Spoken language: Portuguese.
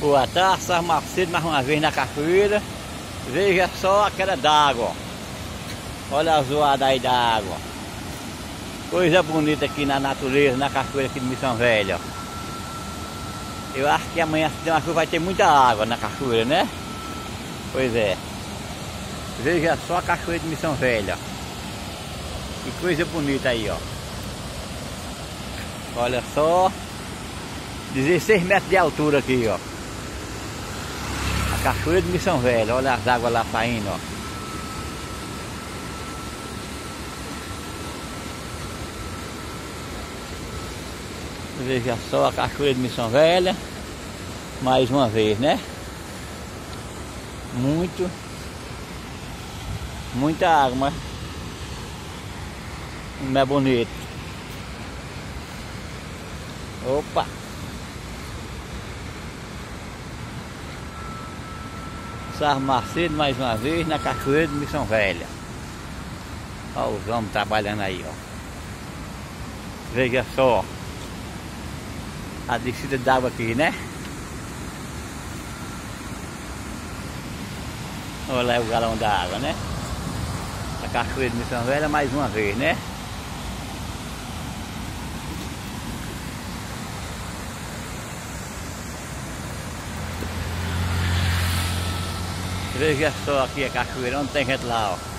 Boa tarde, São Marcelo mais uma vez na cachoeira. Veja só a queda d'água. Olha a zoada aí da água. Coisa bonita aqui na natureza, na cachoeira aqui de Missão Velha. Eu acho que amanhã, se der uma chuva, vai ter muita água na cachoeira, né? Pois é. Veja só a cachoeira de Missão Velha. Que coisa bonita aí, ó. Olha só. 16 metros de altura aqui, ó. A cachoeira de Missão Velha. Olha as águas lá saindo, ó. Veja só a cachoeira de Missão Velha. Mais uma vez, né? Muita água, mas não é bonito. Opa! São Marcelo mais uma vez na cachoeira de Missão Velha. Olha os homens trabalhando aí, ó. Veja só a descida d'água aqui, né? Olha aí o galão da água, né? A cachoeira de Missão Velha mais uma vez, né? Veja só aqui a cachoeira, onde tem gente lá, ó.